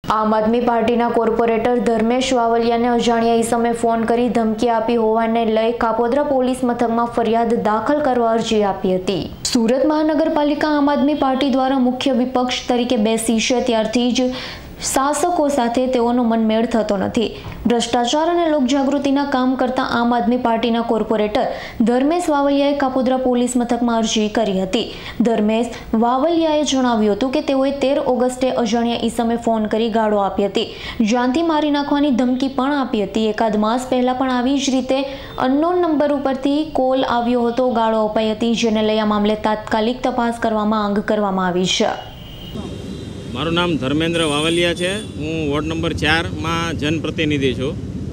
આમ આદમી પાર્ટીના કોર્પોરેટર ધર્મેશ વાવલિયાને અજાણ્યા ઈસમે ફોન કરી ધમકી આપી હોવાને લઈ કાપોદ્રા પોલીસ મથકમાં ફરિયાદ દાખલ કરવા અરજી આપી હતી। સુરત મહાનગરપાલિકા આમ આદમી પાર્ટી દ્વારા મુખ્ય વિપક્ષ તરીકે બેસી છે ત્યારથી જ શાસકો સાથે તેઓનો મનમેળ થતો નથી। ભ્રષ્ટાચાર અને લોકજાગૃતિના કામ કરતા આમ આદમી પાર્ટીના કોર્પોરેટર ધર્મેશ વાવલિયાએ કાપોદ્રા પોલીસ મથકમાં અરજી કરી હતી। ધર્મેશ વાવલિયાએ જણાવ્યું હતું કે તેઓએ 13 ઓગસ્ટે અજાણ્યા ઈસમે ફોન કરી ગાળો આપી હતી, જાનથી મારી નાખવાની ધમકી પણ આપી હતી। એકાદ માસ પહેલા પણ આવી જ રીતે અનનોન નંબર ઉપરથી કોલ આવ્યો હતો, ગાળો અપાઈ હતી, જેને લઈ આ મામલે તાત્કાલિક તપાસ કરવા માંગ કરવામાં આવી છે। મારું નામ ધર્મેન્દ્ર વાવલિયા છે। હું વોર્ડ નંબર 4 માં જનપ્રતિનિધિ છું।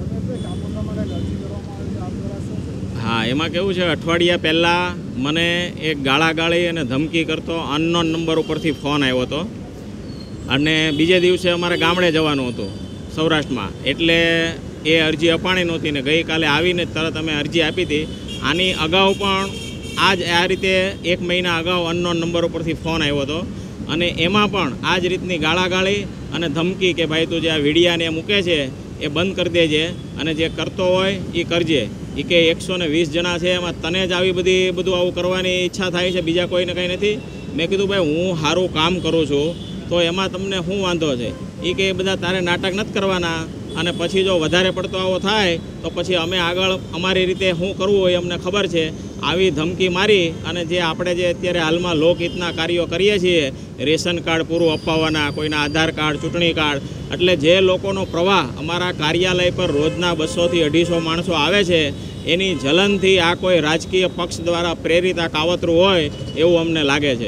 હા, એમાં કેવું છે, અઠવાડિયા પહેલાં મને એક ગાળાગાળી અને ધમકી કરતો અનનોન નંબર ઉપરથી ફોન આવ્યો હતો અને બીજે દિવસે અમારે ગામડે જવાનું હતું સૌરાષ્ટ્રમાં, એટલે એ અરજી અપાણી નહોતી ને ગઈકાલે આવીને તરત અમે અરજી આપી હતી। આની અગાઉ પણ આ રીતે 1 મહિના અગાઉ અનનોન નંબર ઉપરથી ફોન આવ્યો હતો અને એમાં પણ આ જ રીતની ગાળાગાળી અને ધમકી કે ભાઈ તું જે આ વિડીયાને મૂકે છે એ બંધ કરી દેજે અને જે કરતો હોય એ કરજે। એ કે 120 જણા છે, એમાં તને જ આવી બધું આવું કરવાની ઈચ્છા થાય છે, બીજા કોઈને કંઈ નથી। મેં કીધું ભાઈ હું સારું કામ કરું છું તો એમાં તમને શું વાંધો છે? એ કે બધા તારે નાટક નથી કરવાના અને પછી જો વધારે પડતો આવો થાય તો પછી અમે આગળ અમારી રીતે શું કરવું હોય અમને ખબર છે। આવી ધમકી મારી અને જે આપણે જે અત્યારે હાલમાં લોકહિતના કાર્યો કરીએ છીએ, રેશન કાર્ડ પૂરું અપાવવાના, કોઈના આધાર કાર્ડ, ચૂંટણી કાર્ડ, એટલે જે લોકોનો પ્રવાહ અમારા કાર્યાલય પર રોજના 200 થી 250 માણસો આવે છે, એની જલનથી આ કોઈ રાજકીય પક્ષ દ્વારા પ્રેરિત આ કાવતરું હોય એવું અમને લાગે છે।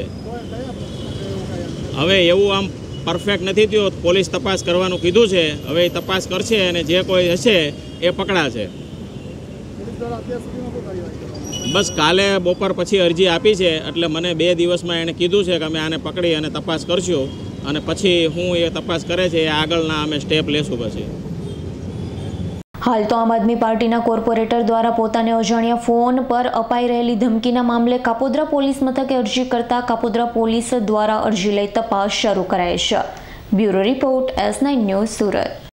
હવે એવું આમ પરફેક્ટ નથી થયું, પોલીસ તપાસ કરવાનું કીધું છે, હવે એ તપાસ કરશે અને જે કોઈ હશે એ પકડાશે। બસ કાલે બપોર પછી અરજી આપી છે, એટલે મને 2 દિવસમાં એણે કીધું છે કે અમે આને પકડી અને તપાસ કરશું અને પછી હું એ તપાસ કરે છે એ આગળના અમે સ્ટેપ લેશું પછી। હાલ તો આમ આદમી પાર્ટીના કોર્પોરેટર દ્વારા પોતાને અજાણ્યા ફોન પર અપાઈ રહેલી ધમકીના મામલે કાપોદ્રા પોલીસ મથકે અરજી કરતા કાપોદ્રા પોલીસ દ્વારા અરજી લઈ તપાસ શરૂ કરાઈ છે। Bureau report S9 news Surat.